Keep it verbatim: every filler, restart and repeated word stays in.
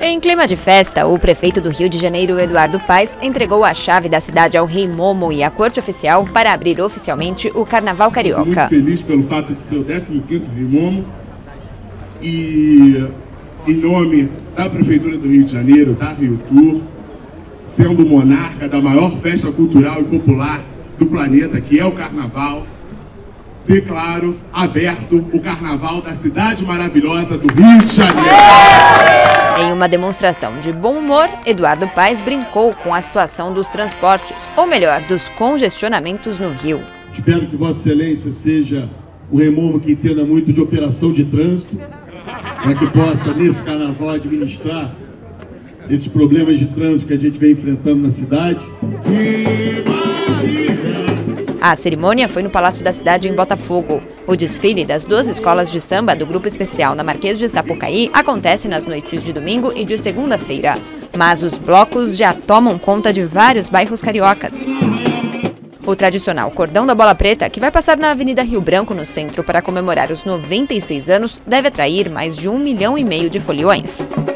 Em clima de festa, o prefeito do Rio de Janeiro, Eduardo Paes, entregou a chave da cidade ao Rei Momo e à corte oficial para abrir oficialmente o Carnaval Carioca. Estou muito feliz pelo fato de ser o décimo quinto Rei Momo e, em nome da Prefeitura do Rio de Janeiro, da Rio Tour, sendo monarca da maior festa cultural e popular do planeta, que é o Carnaval, declaro aberto o Carnaval da cidade maravilhosa do Rio de Janeiro. Em uma demonstração de bom humor, Eduardo Paes brincou com a situação dos transportes, ou melhor, dos congestionamentos no Rio. Espero que Vossa Excelência seja um Rei Momo que entenda muito de operação de trânsito, para que possa, nesse carnaval, administrar esses problemas de trânsito que a gente vem enfrentando na cidade. A cerimônia foi no Palácio da Cidade, em Botafogo. O desfile das duas escolas de samba do Grupo Especial na Marquês de Sapucaí acontece nas noites de domingo e de segunda-feira. Mas os blocos já tomam conta de vários bairros cariocas. O tradicional Cordão da Bola Preta, que vai passar na Avenida Rio Branco, no centro, para comemorar os noventa e seis anos, deve atrair mais de um milhão e meio de foliões.